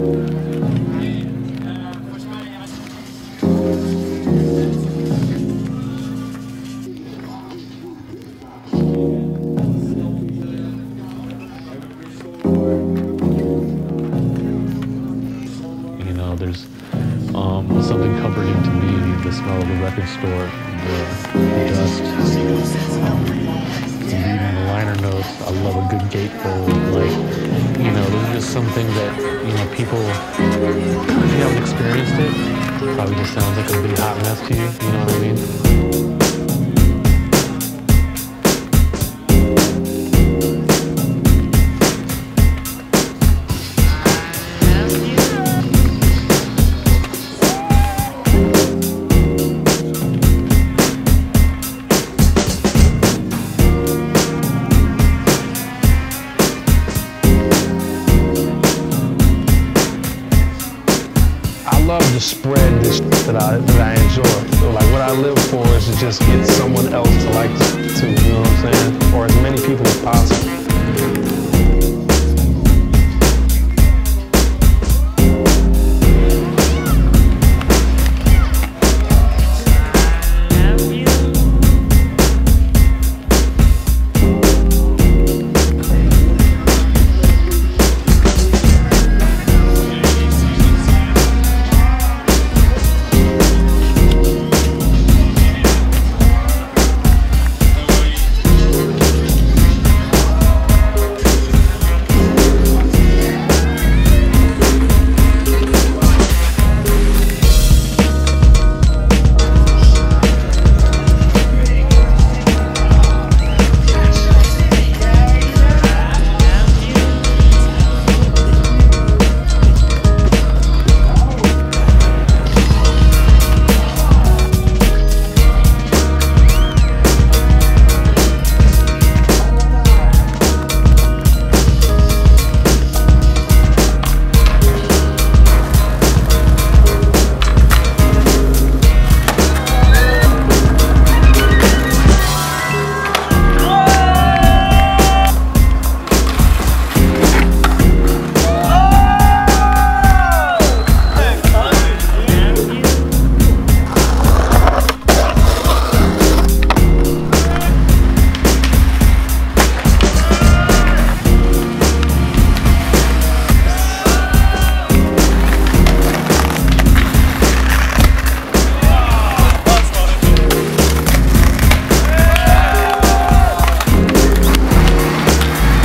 You know, there's something comforting to me, the smell of the record store, the dust, reading the liner notes. I love a good gatefold. Like, you know, there's just some things that, you know, people, if you haven't experienced it, probably just sounds like a big hot mess to you, you know what I mean? I love to spread this that I enjoy. So like what I live for is to just get someone else to like this too, you know what I'm saying? Or as many people as possible.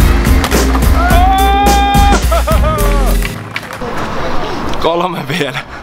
Kolme vielä.